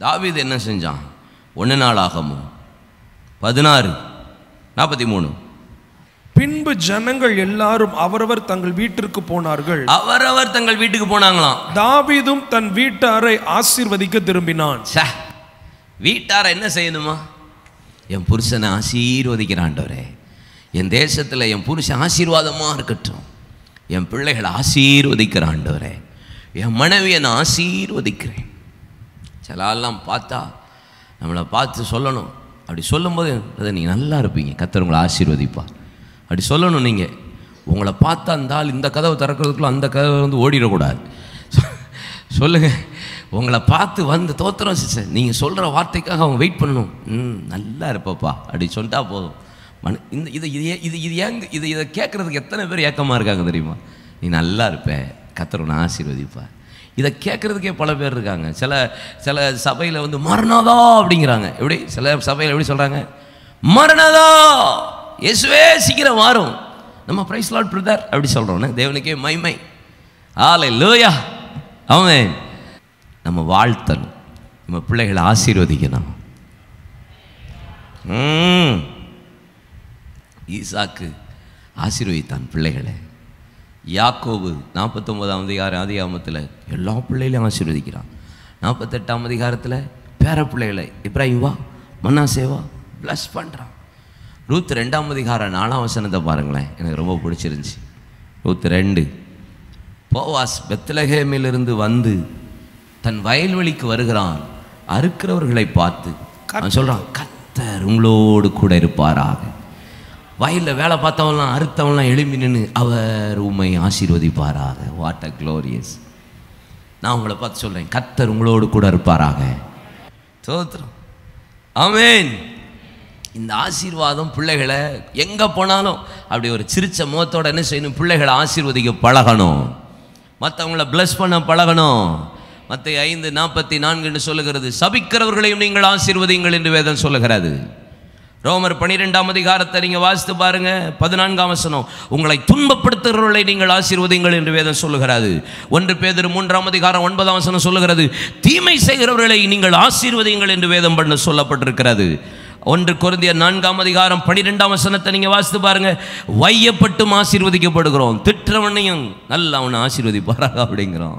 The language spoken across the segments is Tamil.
தாவீது என்ன செஞ்சான்? 1 நாளாகமம் 16:43. பின்பு ஜனங்கள் எல்லாரும் அவரவர் தங்கள் வீட்டிற்கு போனார்கள். அவரவர் தங்கள் வீட்டுக்கு போனாங்களாம். தாவீதும் தன் வீட்டாரை ஆசீர்வதிக்க திரும்பினான். வீட்டாரை என்ன செய்யணுமா? என் புருஷனை ஆசீர்வதிக்கிறாண்டவரே, என் தேசத்தில் என் புருஷன் ஆசீர்வாதமாக இருக்கட்டும், என் பிள்ளைகளை ஆசீர்வதிக்கிறாண்டவரே, என் மனைவியை நான் ஆசீர்வதிக்கிறேன். சிலெல்லாம் பார்த்தா நம்மளை பார்த்து சொல்லணும். அப்படி சொல்லும்போது அதை நீங்கள் நல்லா இருப்பீங்க, கர்த்தர் உங்களை ஆசீர்வதிப்பார். அப்படி சொல்லணும். நீங்கள் உங்களை பார்த்தா அந்த ஆள் இந்த கதவை திறக்கிறதுக்குள்ள அந்த கதவை வந்து ஓடிடக்கூடாது. சொல்லுங்கள், உங்களை பார்த்து வந்து தோத்திரம் சிஸ்டர், நீங்கள் சொல்கிற வார்த்தைக்காக அவங்க வெயிட் பண்ணணும். நல்லா இருப்பப்பா அப்படி சொல்லிட்டா போதும். இந்த இது இது இது இது ஏங்க இதை கேட்குறதுக்கு எத்தனை பேர் ஏக்கமாக இருக்காங்க தெரியுமா? நீ நல்லா இருப்ப, கர்த்தர் உன்னை ஆசீர்வதிப்பார். இதை கேட்குறதுக்கே பல பேர் இருக்காங்க. சில சபையில் வந்து மரணதா அப்படிங்கிறாங்க. எப்படி சில சபையில் எப்படி சொல்கிறாங்க? மரணதா, இயேசுவே சீக்கிரம் வாரும், நம்ம பிரைஸ் லார்ட் பிரதர் அப்படி சொல்கிறோன்னு தேவனுக்கே மைமை. ஹல்லேலூயா, ஆமென். நம்ம வாழ்த்தணும், நம்ம பிள்ளைகளை ஆசீர்வதிக்கணும். ஈசாக்கு ஆசீர்வதித்தான் பிள்ளைகளை. யாக்கோபு 49ஆம் அதிகாரத்தில் எல்லா பிள்ளைகளையும் ஆசீர்வதிக்கிறான். 48ஆம் அதிகாரத்தில் பேர பிள்ளைகளை இப்ராஹிம் வா மன்னாசேவா ப்ளஸ் பண்ணுறான். ரூத் 2ஆம் அதிகாரம் 4ஆம் வசனத்தை பாருங்களேன், எனக்கு ரொம்ப பிடிச்சிருந்துச்சி. ரூத் 2. போவாஸ் பெத்லகேமிலிருந்து வந்து தன் வயல்வெளிக்கு வருகிறான். அறுக்கிறவர்களை பார்த்து அவன் சொல்கிறான், கர்த்தர் உங்களோடு கூட இருப்பாராக. வயலில் வேலை பார்த்தவன்லாம் அறுத்தவன்லாம் எழும்பி நின்று அவர் உம்மை ஆசீர்வதிப்பாராக. What a glorious. நான் உங்களை பார்த்து சொல்கிறேன், கர்த்தர் உங்களோடு கூட இருப்பாராக. தோத்திரம், ஆமென். இந்த ஆசீர்வாதம் பிள்ளைகளை எங்கே போனாலும் அப்படி ஒரு சிரிச்ச முகத்தோட என்ன செய்யணும்? பிள்ளைகளை ஆசீர்வதிக்க பழகணும், மற்றவங்கள பிளஸ் பண்ண பழகணும். மத்தேயு 5:44 சொல்லுகிறது, சபிக்கிறவர்களையும் நீங்கள் ஆசீர்வதிங்கள் என்று வேதம் சொல்லுகிறது. ரோமர் 12ஆம் அதிகாரத்தை நீங்கள் வாசித்து பாருங்க, 14ஆம் வசனம், உங்களை துன்பப்படுத்துகிறவர்களை நீங்கள் ஆசீர்வதிங்கள் என்று வேதம் சொல்லுகிறது. 1 பேதுரு 3ஆம் அதிகாரம் 9ஆம் வசனம் சொல்லுகிறது, தீமை செய்கிறவர்களை நீங்கள் ஆசீர்வதிங்கள் என்று வேதம் பண்ண சொல்லப்பட்டிருக்கிறது. 1 கொரிந்தியர் 4ஆம் அதிகாரம் 12ஆம் வசனத்தை நீங்கள் வாசித்து பாருங்க, வையப்பட்டும் ஆசீர்வதிக்கப்படுகிறோம், திற்றவனையும் நல்லா அவனை ஆசீர்வதிப்பாராக அப்படிங்கிறோம்.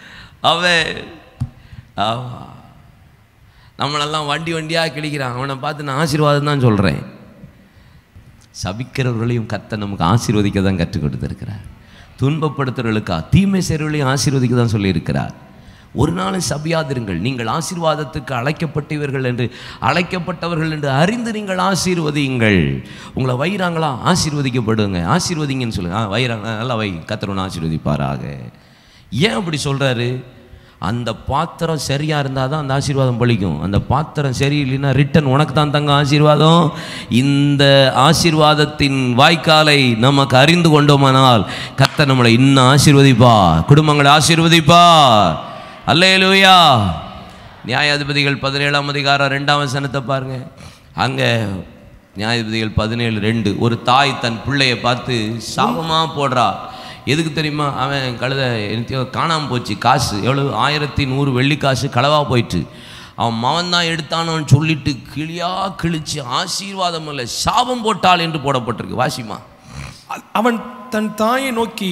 நம்மளெல்லாம் வண்டியாக கிழிக்கிறான், அவனை பார்த்து நான் ஆசீர்வாதம் தான் சொல்கிறேன். சபிக்கிறவர்களையும் கர்த்தர் நமக்கு ஆசீர்வதிக்க தான் கற்றுக் கொடுத்துருக்கிறார். துன்பப்படுத்துறவர்களுக்கா தீமை செய்கிறவர்களையும் ஆசீர்வதிக்க தான் சொல்லியிருக்கிறார். ஒரு நாளும் சபியாதிருங்கள், நீங்கள் ஆசீர்வாதத்துக்கு அழைக்கப்பட்டவர்கள் என்று அறிந்து நீங்கள் ஆசீர்வதியுங்கள். உங்களை வைறாங்களா? ஆசீர்வதிக்கப்படுங்க, ஆசீர்வதிங்கன்னு சொல்லுங்கள். வைறாங்க, நல்லா வை, கர்த்தர் உன்னை ஆசீர்வதிப்பாராக. ஏன் அப்படி சொல்கிறாரு? அந்த பாத்திரம் சரியாக இருந்தால் தான் அந்த ஆசீர்வாதம் பலிக்கும். அந்த பாத்திரம் சரியில்லைன்னா ரிட்டன் உனக்கு தான் தங்க ஆசீர்வாதம். இந்த ஆசீர்வாதத்தின் வாய்க்காலை நமக்கு அறிந்து கொண்டோமானால் கர்த்தர் நம்மளை இன்னும் ஆசீர்வதிப்பா, குடும்பங்களை ஆசீர்வதிப்பா. அல்லேலூயா. நியாயாதிபதிகள் 17ஆம் அதிகாரம் 2ஆம் வசனத்தை பாருங்க. அங்கே நியாயாதிபதிகள் 17:2, ஒரு தாய் தன் பிள்ளையை பார்த்து சாபமாக போடுறா. எதுக்கு தெரியுமா? அவன் கழுத என்னத்தையோ காணாமல் போச்சு, காசு எவ்வளோ 1100 வெள்ளிக்காசு களவாக போயிட்டு, அவன் மகன் தான் எடுத்தானோன்னு சொல்லிட்டு கிழிச்சு ஆசீர்வாதம் இல்லை சாபம் போட்டாள் என்று போடப்பட்டிருக்கு. வாசிமா. அவன் தன் தாயை நோக்கி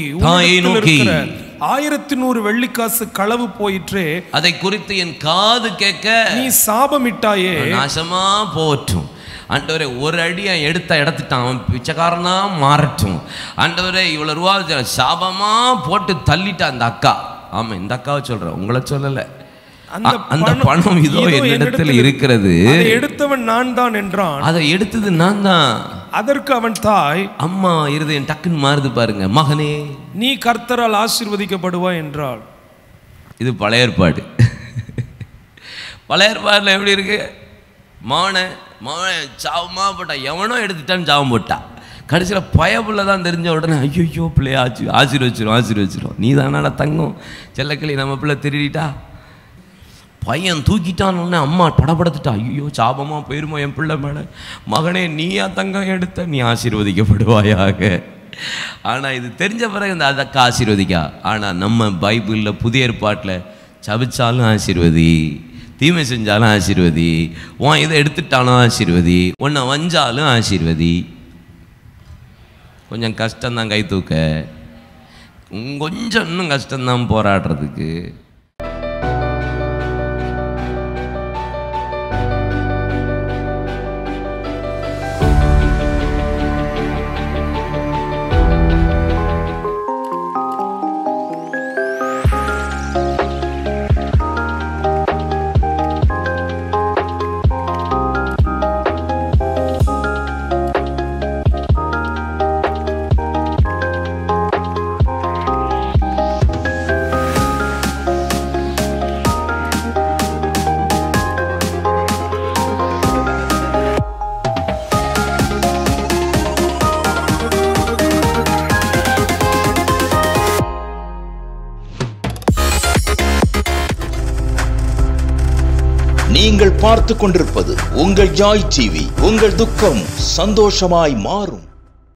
1100 வெள்ளிக்காசு களவு போயிற்றே, அதை குறித்து என் காது கேட்க நீ சாபமிட்டாயே, நாசமா போற்றும். ஆண்டவரே, ஒரு அடியை எடுத்துட்டான், அவன் பிச்சைக்காரனா மாறட்டும். ஆண்டவரே, இவ்வளோ ரூபா சாபமா போட்டு தள்ளிட்டான் அந்த அக்கா. ஆமாம், இந்த அக்காவை சொல்கிறேன், உங்களை சொல்லலை. அந்த பணம் இதோ என்னிடத்தில் இருக்கிறது, எடுத்தவன் நான் தான் என்றான். அதை எடுத்தது நான் தான். அதற்கு அவன் தாய், அம்மா இருதயம் டக்குன்னு மாறுது பாருங்க, மகனே நீ கர்த்தரால் ஆசீர்வதிக்கப்படுவாய் என்றாள். இது பழைய ஏற்பாடு. பழைய ஏற்பாடுல எப்படி இருக்கு? மகன் சாவமா போட்டா, எவனோ எடுத்துட்டான்னு சாவம் போட்டா. கடைசியில் பயப்புள்ள தான் தெரிஞ்ச உடனே ஐயோ பிள்ளைய ஆசீர்வச்சிரும், நீ தானடா தங்கம் செல்லக்கிளி, நம்ம பிள்ளை திருடிட்டா. பையன் தூக்கிட்டான்னு உடனே அம்மா படப்படுத்துட்டா, ஐயோ சாபமாக போயிருமோ என் பிள்ளை மேலே. மகனே, நீயா தங்கம் எடுத்த, நீ ஆசீர்வதிக்கப்படுவாயாக. ஆனால் இது தெரிஞ்ச பிறகு இந்த அதற்கா ஆசீர்வதிக்கா. ஆனால் நம்ம பைபிளில் புதிய ஏற்பாட்டில் சபிச்சாலும் ஆசீர்வதி, தீமை செஞ்சாலும் ஆசீர்வதி, உன் இதை எடுத்துட்டாலும் ஆசீர்வதி, உன்னை வஞ்சாலும் ஆசீர்வதி. கொஞ்சம் கஷ்டம்தான் கை தூக்க, கொஞ்சம் இன்னும் கஷ்டம்தான் போராடுறதுக்கு. நீங்கள் பார்த்து கொண்டிருப்பது உங்கள் ஜாய் டிவி. உங்கள் துக்கம் சந்தோஷமாய் மாறும்.